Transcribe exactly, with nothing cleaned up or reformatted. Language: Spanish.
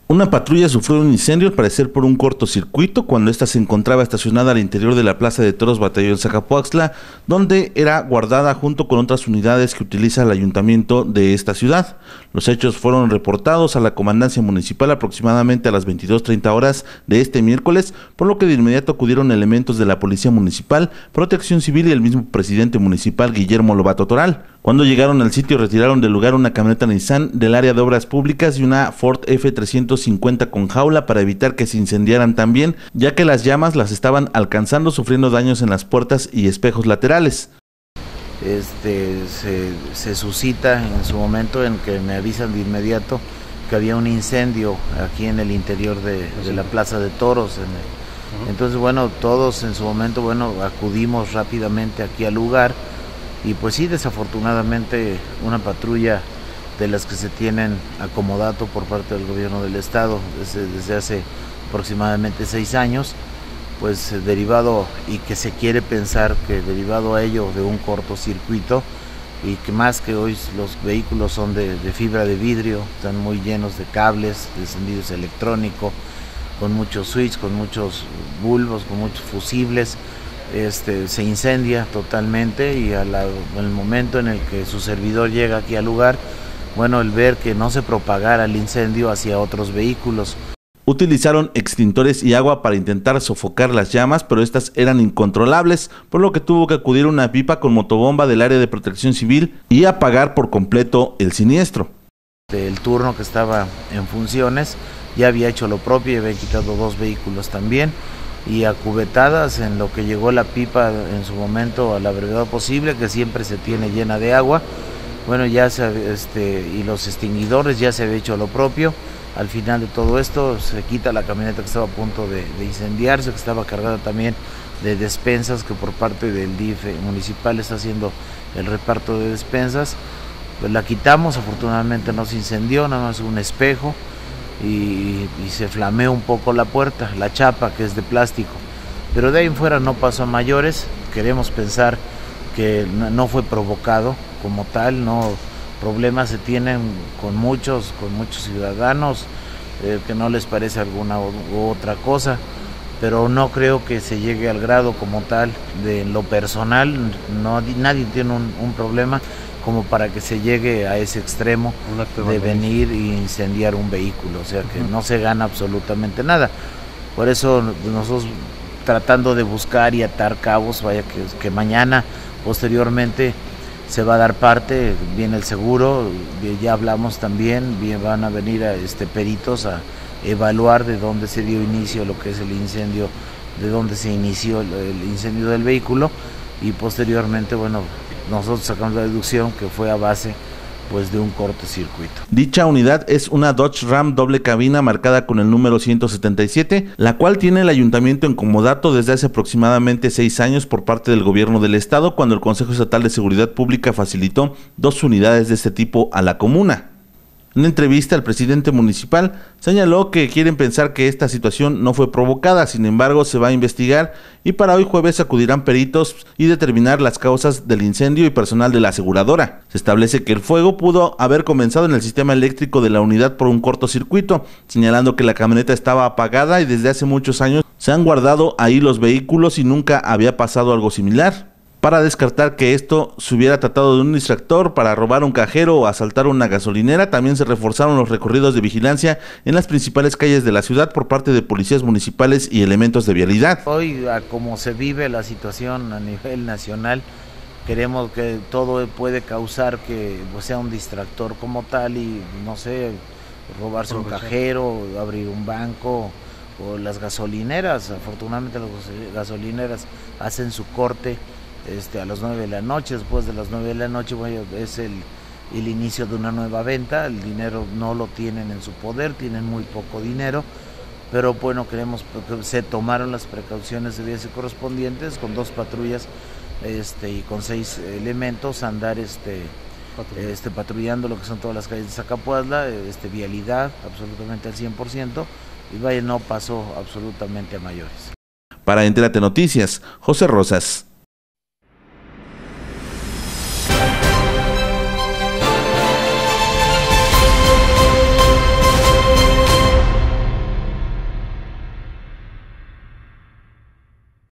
Una patrulla sufrió un incendio, al parecer por un cortocircuito, cuando ésta se encontraba estacionada al interior de la Plaza de Toros Batallón Zacapoaxtla, donde era guardada junto con otras unidades que utiliza el ayuntamiento de esta ciudad. Los hechos fueron reportados a la comandancia municipal aproximadamente a las veintidós treinta horas de este miércoles, por lo que de inmediato acudieron elementos de la Policía Municipal, Protección Civil y el mismo presidente municipal, Guillermo Lobato Toral. Cuando llegaron al sitio, retiraron del lugar una camioneta Nissan del área de obras públicas y una Ford F trescientos cincuenta con jaula para evitar que se incendiaran también, ya que las llamas las estaban alcanzando, sufriendo daños en las puertas y espejos laterales. Este, se, se suscita en su momento en que me avisan de inmediato que había un incendio aquí en el interior de, de la Plaza de Toros. En el, entonces, bueno, todos en su momento, bueno, acudimos rápidamente aquí al lugar. Y pues sí, desafortunadamente una patrulla de las que se tienen acomodato por parte del gobierno del estado desde, desde hace aproximadamente seis años, pues derivado, y que se quiere pensar que derivado a ello de un cortocircuito, y que más que hoy los vehículos son de, de fibra de vidrio, están muy llenos de cables, de encendidos electrónicos, con muchos switches, con muchos bulbos, con muchos fusibles. Este, se incendia totalmente, y al momento en el que su servidor llega aquí al lugar, bueno, el ver que no se propagara el incendio hacia otros vehículos. Utilizaron extintores y agua para intentar sofocar las llamas, pero estas eran incontrolables, por lo que tuvo que acudir una pipa con motobomba del área de Protección Civil y apagar por completo el siniestro. El turno que estaba en funciones ya había hecho lo propio y había quitado dos vehículos también, y acubetadas en lo que llegó la pipa en su momento a la brevedad posible, que siempre se tiene llena de agua. Bueno, ya se, este, y los extinguidores ya se había hecho lo propio. Al final de todo esto se quita la camioneta que estaba a punto de, de incendiarse, que estaba cargada también de despensas, que por parte del D I F municipal está haciendo el reparto de despensas. Pues la quitamos, afortunadamente no se incendió, nada más un espejo. Y, y se flameó un poco la puerta, la chapa, que es de plástico, pero de ahí en fuera no pasó a mayores. Queremos pensar que no fue provocado como tal, no, problemas se tienen con muchos, con muchos ciudadanos eh, que no les parece alguna u otra cosa, pero no creo que se llegue al grado como tal. De lo personal, no, nadie tiene un, un problema como para que se llegue a ese extremo de venir e incendiar un vehículo, o sea que no se gana absolutamente nada. Por eso nosotros, tratando de buscar y atar cabos, vaya que, que mañana posteriormente se va a dar parte, viene el seguro, ya hablamos también, van a venir a este, peritos a evaluar de dónde se dio inicio lo que es el incendio, de dónde se inició el, el incendio del vehículo, y posteriormente, bueno, nosotros sacamos la deducción que fue a base pues de un cortocircuito. Dicha unidad es una Dodge Ram doble cabina marcada con el número ciento setenta y siete, la cual tiene el ayuntamiento en comodato desde hace aproximadamente seis años por parte del gobierno del estado, cuando el Consejo Estatal de Seguridad Pública facilitó dos unidades de este tipo a la comuna. En una entrevista, el presidente municipal señaló que quieren pensar que esta situación no fue provocada, sin embargo se va a investigar, y para hoy jueves acudirán peritos y determinar las causas del incendio y personal de la aseguradora. Se establece que el fuego pudo haber comenzado en el sistema eléctrico de la unidad por un cortocircuito, señalando que la camioneta estaba apagada y desde hace muchos años se han guardado ahí los vehículos y nunca había pasado algo similar. Para descartar que esto se hubiera tratado de un distractor para robar un cajero o asaltar una gasolinera, también se reforzaron los recorridos de vigilancia en las principales calles de la ciudad por parte de policías municipales y elementos de vialidad. Hoy, a como se vive la situación a nivel nacional, queremos que todo puede causar que pues, sea un distractor como tal, y no sé, robarse un cajero, abrir un banco, o las gasolineras. Afortunadamente las gasolineras hacen su corte Este, a las nueve de la noche. Después de las nueve de la noche, bueno, es el, el inicio de una nueva venta. El dinero no lo tienen en su poder, tienen muy poco dinero, pero bueno, queremos que se tomaron las precauciones debidas y correspondientes, con dos patrullas este, y con seis elementos, andar este, Patrulla. este, patrullando lo que son todas las calles de Zacapoaxtla, este, vialidad absolutamente al cien por ciento, y vaya, no pasó absolutamente a mayores. Para Entérate Noticias, José Rosas.